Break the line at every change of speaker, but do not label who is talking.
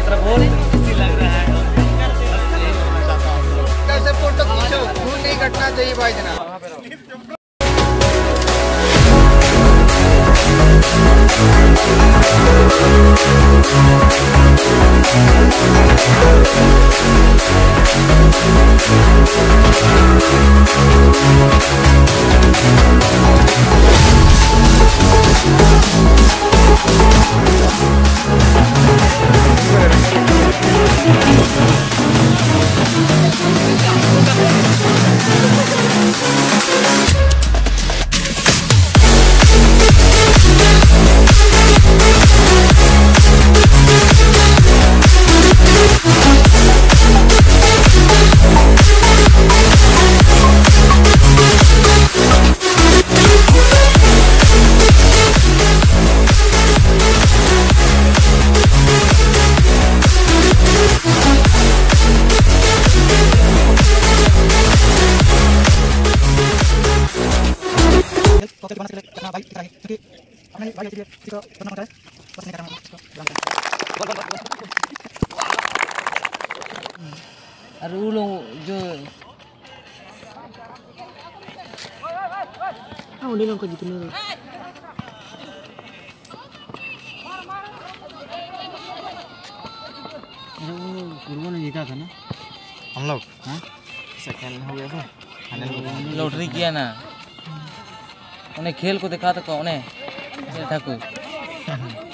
बहुत खुशी लग रहा है।
कैसे फोटो खींचो, भूल नहीं घटना चाहिए भाई जनाब।
और वो लोग जो
उन्हीं लोगों को जितने
गुरुओं ने जीता था ना
हम लोग
हाँ
सेकंड हो गया था, फाइनल
लॉटरी किया ना उन्हें खेल को दिखा तो कौन है था कोई